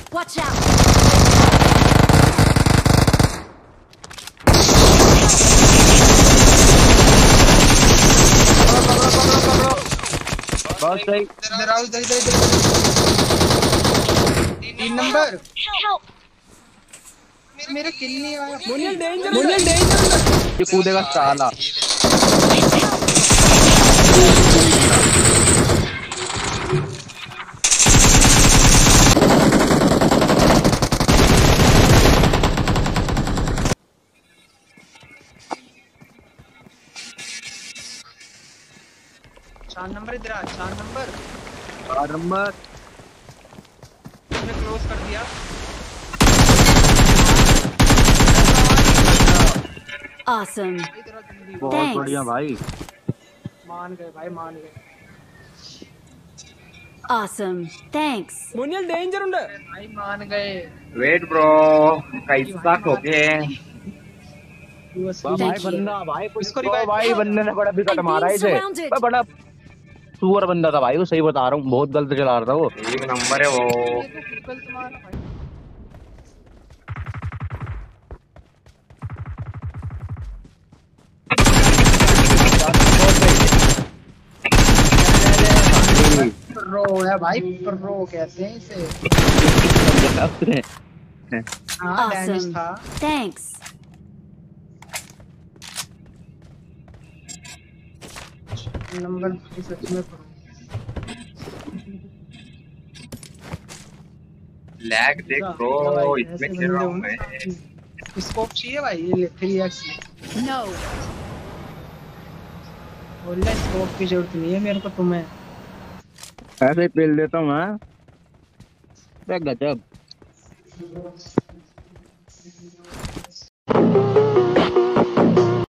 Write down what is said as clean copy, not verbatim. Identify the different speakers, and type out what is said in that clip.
Speaker 1: Watch out!
Speaker 2: बस सही।
Speaker 3: इधर आओ, इधर इधर 3 नंबर। मेरा किल नहीं आया।
Speaker 4: मुनियल डेंजर।
Speaker 2: ये कूदेगा साला।
Speaker 3: चार नंबर इधर आ, 4 नंबर।
Speaker 2: 4 नंबर
Speaker 3: मैंने क्लोज कर दिया।
Speaker 1: Awesome.
Speaker 3: इधर आ जल्दी।
Speaker 2: बहुत
Speaker 1: Thanks.
Speaker 2: बढ़िया भाई।
Speaker 3: मान गए भाई, मान गए।
Speaker 1: Awesome. Thanks.
Speaker 4: मुनियल डेंजर ഉണ്ട്
Speaker 3: भाई मान गए।
Speaker 5: वेट ब्रो, कैसा खोके
Speaker 2: भाई बंदा भाई
Speaker 3: इसको
Speaker 2: तो
Speaker 3: revive
Speaker 2: भाई बंदे ने बड़ा विकट
Speaker 1: I'm
Speaker 2: मारा
Speaker 1: being
Speaker 2: इसे।
Speaker 1: surrounded.
Speaker 2: भाई बड़ा सुअर बंदा था भाई वो, सही बता रहा हूँ, बहुत गलत चला रहा था वो।
Speaker 5: 3 नंबर है वो।
Speaker 3: ये तो गलत मारा भाई। प्रो है भाई, प्रो कहते हैं इसे। हाँ डैमेज
Speaker 1: Awesome.
Speaker 3: था।
Speaker 1: Thanks.
Speaker 3: नंबर सच में प्रो।
Speaker 5: लैग देख ब्रो, इसमें खेल रहा हूँ मैं।
Speaker 3: स्कोप चाहिए भाई, ये ले 3x।
Speaker 1: No.
Speaker 3: बोल स्कोप की जरूरत नहीं है मेरे को, तुम्हें।
Speaker 2: ऐसे ही पेल देता हूँ मैं। गजब।